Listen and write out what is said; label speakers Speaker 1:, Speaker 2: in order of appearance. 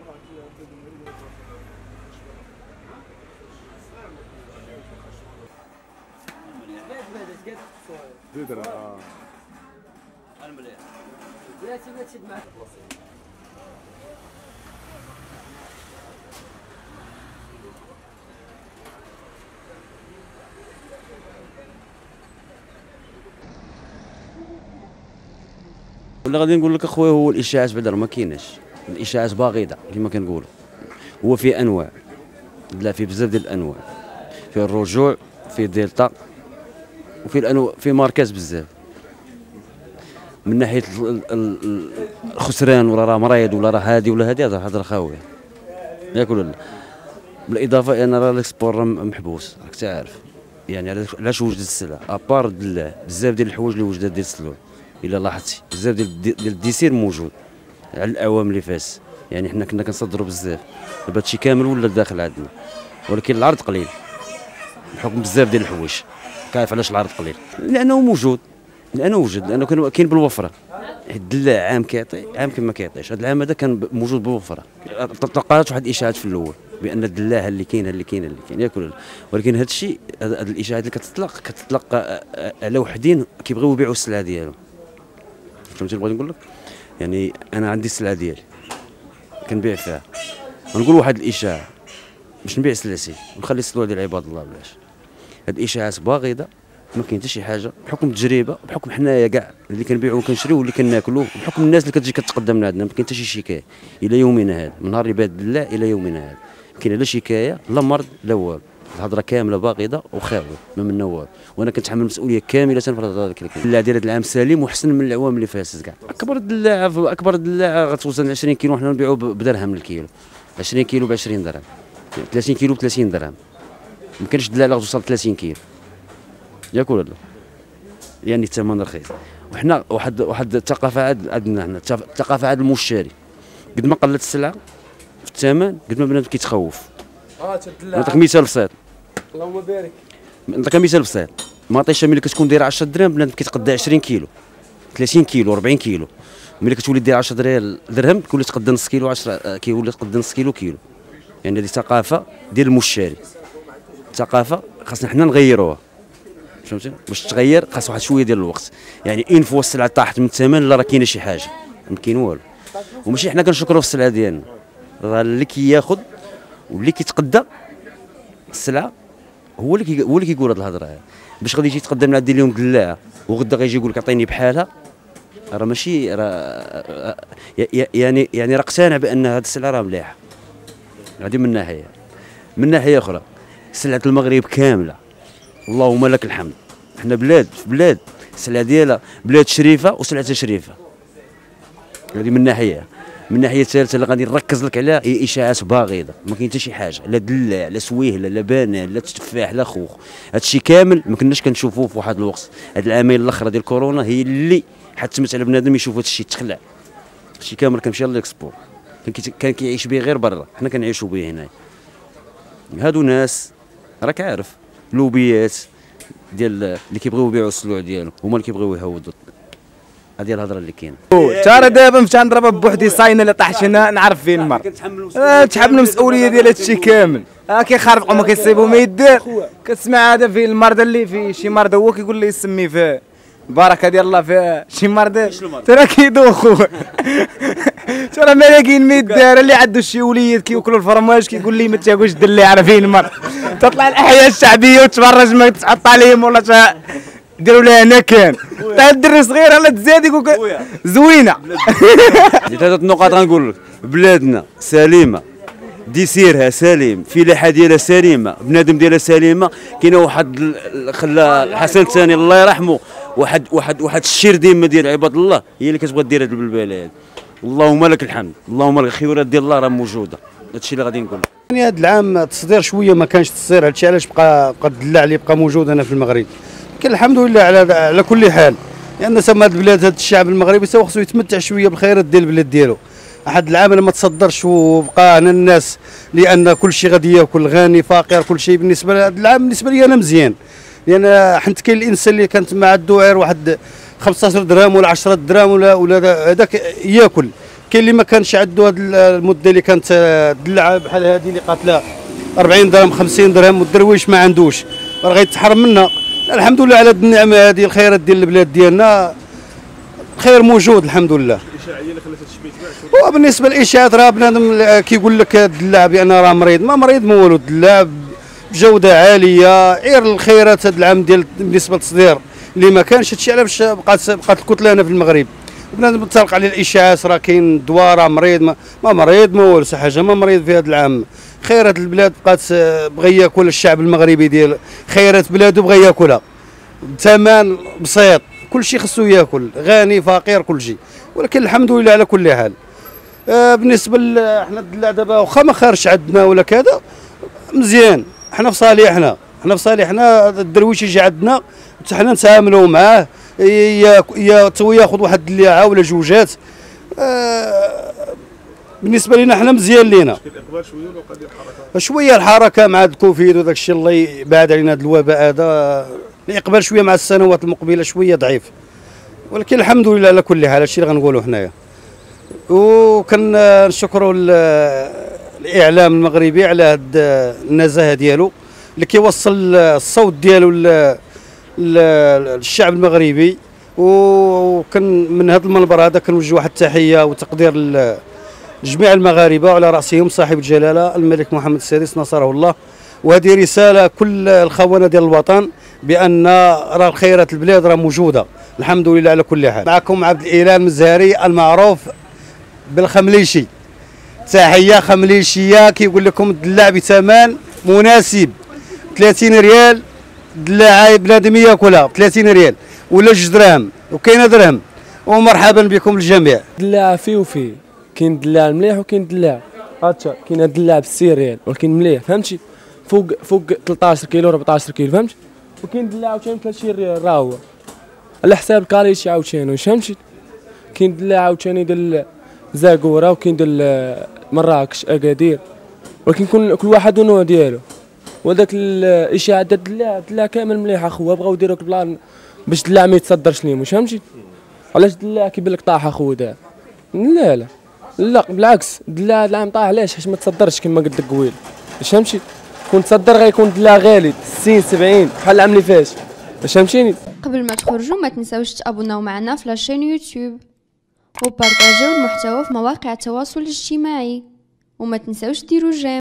Speaker 1: ولا غادي نقول لك اخويا، هو الاشاعات بعدا ما كايناش، الاشاعات باغضه كما كنقولوا. هو فيه انواع، لا فيه بزاف ديال الانواع، فيه الرجوع، فيه دلتا، وفيه الانواع، فيه ماركات بزاف. من ناحيه الخسران ولا راه مريض ولا راه هادي ولا هادي، هذا هضره خاويه ياك ولا لا. بالاضافه ان راه الاكسبور محبوس، راك تعرف يعني علاش وجد السلعه ابار دلاه. بزاف ديال الحوايج اللي وجدت ديال السلوع الا لاحظتي، بزاف ديال الديسير موجود على الاعوام اللي فاتت. يعني حنا كنا كنصدروا بزاف، دابا هادشي كامل ولا داخل عندنا، ولكن العرض قليل بحكم بزاف ديال الحوايج. كيف علاش العرض قليل؟ لانه موجود، لانه وجد، لانه كاين بالوفره. الدلاع عام كيعطي، عام ما كيعطيش. هذا العام هذا كان موجود بالوفره. طلقات واحد الاشاعات في الاول بان الدلاع اللي كاين ياك ولا لا. ولكن هذا الشيء، هذه الاشاعات اللي كتطلق على وحدين كيبغيو يبيعوا السلعه ديالهم. فهمتي اللي بغيت نقول لك؟ يعني انا عندي السلعه ديالي كنبيع فيها، نقول واحد الاشاعه باش نبيع سلاسي ونخلي السلوع ديال عباد الله بلاش. هاد الاشاعات باغضه، ما كاين حتى شي حاجه، بحكم التجربه، بحكم حنايا كاع اللي كنبيعوا وكنشريو واللي كناكلوا، بحكم الناس اللي كتجي كتقدم لنا، ما كاين حتى شي شكايه الى يومنا هذا. من نهار اللي بات الدلاع الى يومنا هذا ما كاين لا شكايه لا مرض لا والو. الهضره كامله باغضه وخاويه، ما منا والو. وانا كنتحمل المسؤوليه كامله في الهضره اللي كاين. الدلاع ديال هذا العام سليم وحسن من العوام اللي فاتت كاع. اكبر دلاع غتوزن 20 كيلو، حنا نبيعوا بدرهم الكيلو. 20 كيلو ب 20 درهم، 30 كيلو ب 30 درهم. ما كاينش دلاع اللي غتوصل 30 كيلو ياك ولا لا. يعني الثمن رخيص. وحنا واحد الثقافه عندنا حنا، الثقافه عند المشتري. قد ما قلت السلعه في الثمن قد ما بنادم كيتخوف. نعطيك مثال بسيط،
Speaker 2: اللهم بارك.
Speaker 1: نعطيك مثال بسيط. مطيشه ملي كتكون دايره 10 دراهم بنادم كيتقدى 20 كيلو 30 كيلو 40 كيلو. ملي كتولي دير 10 درهم كتولي تقدى نص كيلو 10 كيولي تقدى نص كيلو. يعني هذه ثقافه ديال المشتري، ثقافه خاصنا حنا نغيروها. فهمتي؟ باش تغير خاص واحد شويه ديال الوقت. يعني ان فوا السلعه طاحت من الثمن لا راه كاينه شي حاجه، ما كاين والو. وماشي حنا كنشكروا في السلعه ديالنا، راه اللي كياخذ واللي كيتقدى السلعه هو اللي كيقول هذه الهضره هذه. باش غادي يجي يتقدم لنا دير لهم دلاعه وغدا غيجي يقول لك عطيني بحالها، راه ماشي راه يعني راه اقتنع بان هذه السلعه راه مليحه. هذه من ناحيه. من ناحيه اخرى سلعه المغرب كامله اللهم لك الحمد. حنا بلاد في بلاد السلعه ديالها بلاد شريفه وسلعتها شريفه. هذه من ناحيه. من ناحيه ثالثه اللي غادي نركز لك عليها هي اشاعات باغضه، ما كاين حتى شي حاجه، لا دلاع لا سويهله لا بنان لا تفاح لا خوخ. هادشي كامل ما كناش كنشوفوه في واحد الوقت. هاد العامين الاخرى ديال كورونا هي اللي حتمت على بنادم يشوف هادشي تخلع. هادشي كامل كنمشي للاكسبور، كان كيعيش به غير برا، حنا كنعيشوا به هنايا. هادو ناس راك عارف لوبيات ديال اللي كيبغيو يبيعوا السلوع ديالهم، هما اللي كيبغيو يهودوا. هذه الهضره اللي كاينه.
Speaker 2: ترى دابا مشى نضربها بوحدي صاينه اللي طاحش هنا نعرف فين المرض. تحمل المسؤوليه ديال هادشي كامل. كيخربقوا ما كيصيبوا ما يدير. كتسمع هذا في المرض اللي فيه شي مرض هو كيقول لي يسمي فيه البركه ديال الله في شي مرض ترى كيدوخوا. ترى ملاكين ما يدار. اللي عنده شي وليد كيوكلوا الفرماج كيقول لي ما تاكلش دلي عارفين المرض. تطلع الاحياء الشعبيه وتفرج ما تحط عليهم ولا ديروا لها هنا كان طيب الدري صغير الله تزاد يقول زوينه.
Speaker 1: ثلاثه نقاط غنقول لك. بلادنا سليمه، ديسيرها سليم، فلاحه ديالها سليمه، بنادم ديالها سليمه. كاينه واحد خلى الحسن الثاني الله يرحمه واحد الشير ديما ديال عباد الله هي اللي كتبغى دير هذه البلبله هذه. اللهم لك الحمد، اللهم لك الخيرات ديال الله راه موجوده. هادشي اللي غادي نقول.
Speaker 3: يعني هذا العام التصدير شويه ما كانش تصدير، هادشي علاش بقى الدلاع اللي بقى موجود هنا في المغرب. لكن الحمد لله على كل حال، لان سما هذه البلاد هذا الشعب المغربي خصو يتمتع شويه بالخيرات ديال البلاد ديالو. احد العام ما تصدرش وبقى هنا الناس لان كل شيء غادي ياكل، غني فقير كل شيء. بالنسبه لهذا العام بالنسبه لي انا مزيان، لان حنت كاين الانسان اللي كانت مع عنده غير واحد 15 درهم ولا 10 دراهم ولا هذاك ياكل. كاين اللي ما كانش عنده هذه المده اللي كانت الدلعه بحال هذه اللي قاتله 40 درهم 50 درهم والدرويش ما عندوش راه غيتحرم منها. الحمد لله على هذه النعمه هذه، الخيرات ديال البلاد ديالنا خير موجود الحمد لله.
Speaker 4: الاشاعيه اللي خلات هادشي ما يتباعش.
Speaker 3: وبالنسبه للاشاعات راه بنادم كيقول لك الدلاع بان راه مريض، ما مريض ما والو، الدلاع بجوده عاليه. غير الخيرات هذا العام ديال بالنسبه للتصدير اللي ما كانش، هادشي على باش بقات الكتله هنا في المغرب. بنادم تطلق عليه الاشاعات، راه كاين دواء راه مريض ما مريض ما والو، شي حاجه ما مريض في هذا العام. خيرات البلاد بقات بغى ياكل الشعب المغربي ديال خيرات بلادو بغى ياكلها بثمن بسيط، كل شيء خصو ياكل، غني فقير كل شيء، ولكن الحمد لله على كل حال. بالنسبه حنا الدلاع دابا واخا ما خارجش عندنا ولا كذا مزيان، حنا في صالحنا، حنا في صالحنا. الدرويش يجي عندنا حتى حنا نتعاملوا معاه، ياخذ واحد الدلاعه ولا جوجات. بالنسبه لنا حنا مزيان لينا.
Speaker 4: الاقبال شويه ولا قضيه الحركه؟
Speaker 3: شويه الحركه مع الكوفيد وداك الشيء الله يبعد علينا هذا الوباء هذا، الاقبال شويه مع السنوات المقبله شويه ضعيف، ولكن الحمد لله على كل حال. هادشي اللي غنقولوا حنايا، وكنشكروا الاعلام المغربي على هاد النزاهه ديالو اللي كيوصل الصوت ديالو للشعب المغربي. وكان من هذا المنبر هذا كنوجه واحد التحيه وتقدير لجميع المغاربه وعلى راسهم صاحب الجلاله الملك محمد السادس نصره الله. وهذه رساله كل الخونه ديال الوطن بان راه الخيرات البلاد راه موجوده الحمد لله على كل حال. معكم عبد الاله المزهري المعروف بالخمليشي. تحيه خمليشيه كيقول لكم الدلاع بثمن مناسب 30 ريال، دلاعه بنادم ياكلها ب 30 ريال ولا 2 دراهم وكاينه درهم. ومرحبا بكم الجميع.
Speaker 5: دلاع فيه وفيه، كاين دلاع مليح وكاين دلاع هاتشا، كاين دلاع ب 6 ريال ولكن مليح فهمتي، فوق 13 كيلو 14 كيلو فهمتي، وكاين دلاع عاوتاني 30 ريال راه هو على حساب الكاليتي عاوتاني فهمتي. كاين دلاع عاوتاني ديال زاكوره وكاين ديال مراكش اكادير، ولكن كل واحد والنوع ديالو. وذاك الاشاعه ديال الدلاع كامل مليح اخويا، بغاو يديروا البلان باش الدلاع ما يتصدرش ليهم فهمتي. علاش الدلاع كيبان لك طاح اخويا دابا؟ لا لا لا بالعكس، الدلاع العام طاح علاش؟ حيت ما تصدرش كما قلت لك قبيل فهمتي. كون تصدر غيكون الدلاع غالي 60 70 بحال العام اللي فات فهمتيني.
Speaker 6: قبل ما تخرجوا ما تنساوش تابوناو معنا في لاشين يوتيوب وبارطاجيو المحتوى في مواقع التواصل الاجتماعي، وما تنساوش ديروا جيم.